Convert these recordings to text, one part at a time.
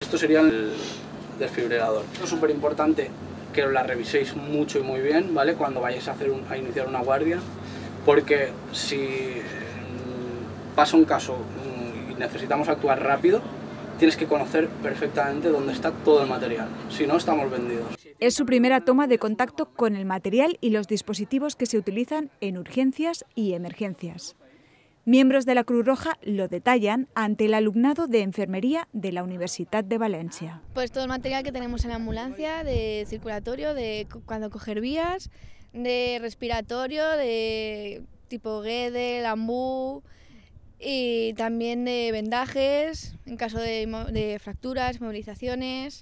Esto sería el desfibrilador. Es súper importante que la reviséis mucho y muy bien, ¿vale? Cuando vayáis a iniciar una guardia, porque si pasa un caso y necesitamos actuar rápido, tienes que conocer perfectamente dónde está todo el material, si no estamos vendidos. Es su primera toma de contacto con el material y los dispositivos que se utilizan en urgencias y emergencias. Miembros de la Cruz Roja lo detallan ante el alumnado de enfermería de la Universidad de Valencia. Pues todo el material que tenemos en la ambulancia, de circulatorio, de cuando coger vías, de respiratorio, de tipo GEDE, AMBU y también de vendajes en caso de fracturas, movilizaciones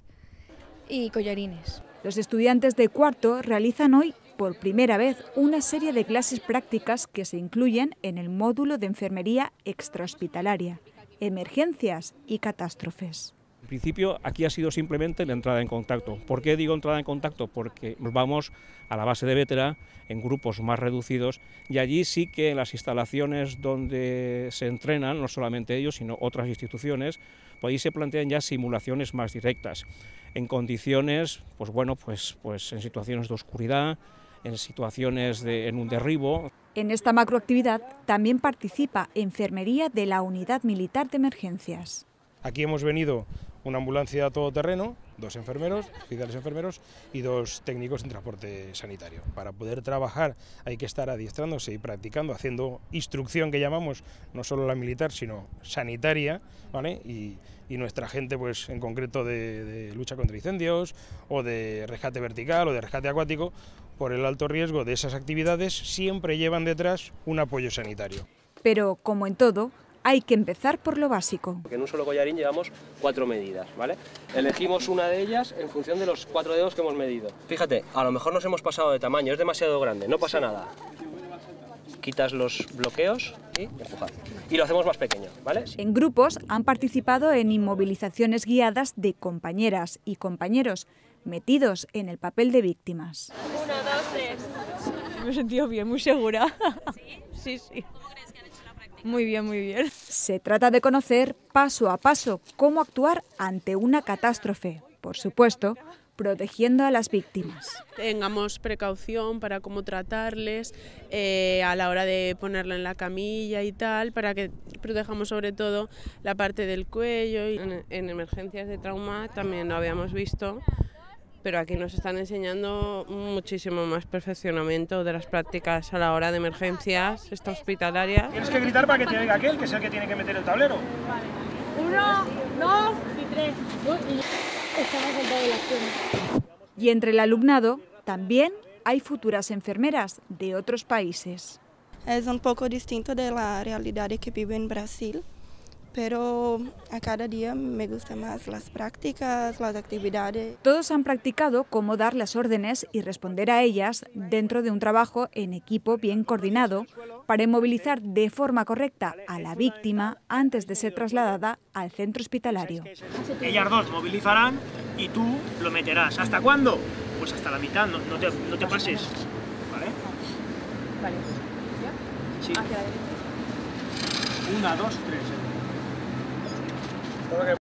y collarines. Los estudiantes de cuarto realizan hoy por primera vez una serie de clases prácticas que se incluyen en el módulo de enfermería extrahospitalaria, emergencias y catástrofes. En principio aquí ha sido simplemente la entrada en contacto. ¿Por qué digo entrada en contacto? Porque nos vamos a la base de Bétera en grupos más reducidos y allí sí que en las instalaciones donde se entrenan, no solamente ellos sino otras instituciones, pues ahí se plantean ya simulaciones más directas, en condiciones, pues bueno, pues en situaciones de oscuridad, en situaciones en un derribo. En esta macroactividad también participa enfermería de la Unidad Militar de Emergencias. Aquí hemos venido una ambulancia todoterreno, 2 enfermeros, oficiales enfermeros y 2 técnicos en transporte sanitario. Para poder trabajar hay que estar adiestrándose y practicando, haciendo instrucción que llamamos, no solo la militar, sino sanitaria, ¿vale? Y nuestra gente, pues en concreto de lucha contra incendios o de rescate vertical o de rescate acuático, por el alto riesgo de esas actividades, siempre llevan detrás un apoyo sanitario. Pero, como en todo, hay que empezar por lo básico. En un solo collarín llevamos 4 medidas, ¿vale? Elegimos una de ellas en función de los 4 dedos que hemos medido. Fíjate, a lo mejor nos hemos pasado de tamaño, es demasiado grande, no pasa nada. Quitas los bloqueos y empujas. Y lo hacemos más pequeño, ¿vale? En grupos han participado en inmovilizaciones guiadas de compañeras y compañeros metidos en el papel de víctimas. 1, 2, 3. Me he sentido bien, muy segura. ¿Sí? Sí. ¿Cómo crees que han hecho la práctica? Muy bien, muy bien. Se trata de conocer paso a paso cómo actuar ante una catástrofe, por supuesto, protegiendo a las víctimas. Tengamos precaución para cómo tratarles a la hora de ponerla en la camilla y tal, para que protejamos sobre todo la parte del cuello. Y en emergencias de trauma también lo habíamos visto, pero aquí nos están enseñando muchísimo más perfeccionamiento de las prácticas a la hora de emergencias extrahospitalarias. Tienes que gritar para que te oiga aquel, que es el que tiene que meter el tablero. Vale. 1, 2 y 3. Estamos en toda la acción. Y entre el alumnado también hay futuras enfermeras de otros países. Es un poco distinto de la realidad que vivo en Brasil, pero a cada día me gustan más las prácticas, las actividades. Todos han practicado cómo dar las órdenes y responder a ellas dentro de un trabajo en equipo bien coordinado para inmovilizar de forma correcta a la víctima antes de ser trasladada al centro hospitalario. Ellas 2 movilizarán y tú lo meterás. ¿Hasta cuándo? Pues hasta la mitad, no te pases. ¿Vale? Vale. Sí. Hacia la derecha. 1, 2, 3.